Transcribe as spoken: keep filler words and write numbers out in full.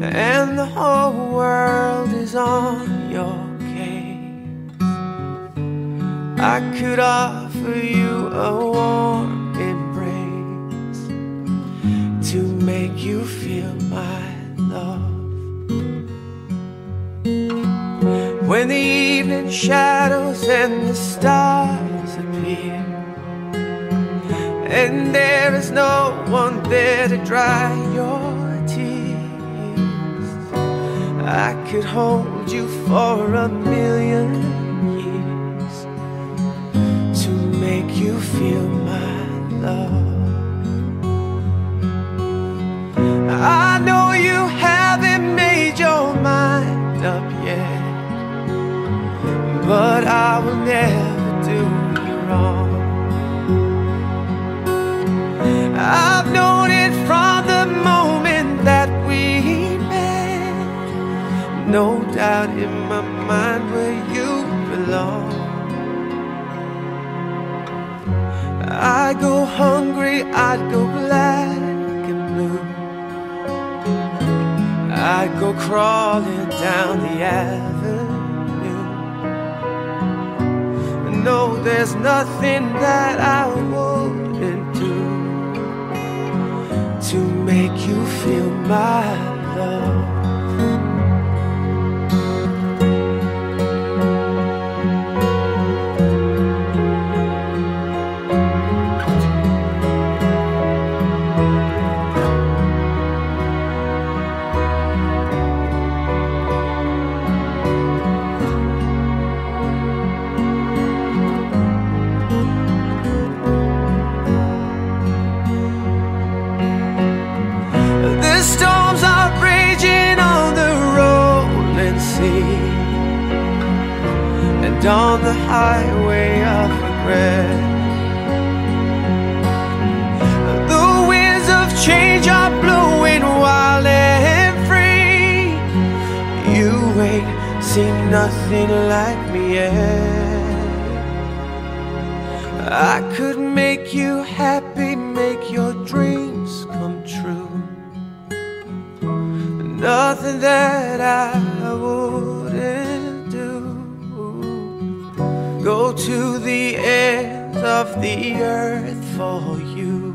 and the whole world is on your case. I could offer you a warm embrace to make you feel my love. When the evening shadows and the stars appear, and there is no one there to dry your tears, I could hold you for a million years to make you feel my love. I know you haven't made your mind up yet, but I will never do you wrong. I've known it from the moment that we met, no doubt in my mind where you belong. I'd go hungry, I'd go black and blue, I'd go crawling down the avenue. No, there's nothing that I wouldn't do to make you feel my love. The storms are raging on the rolling sea, and on the highway of regret, the winds of change are blowing wild and free. You ain't seen nothing like me yet. I could make you happy, make your dreams come true. Nothing that I wouldn't do. Go to the ends of the earth for you.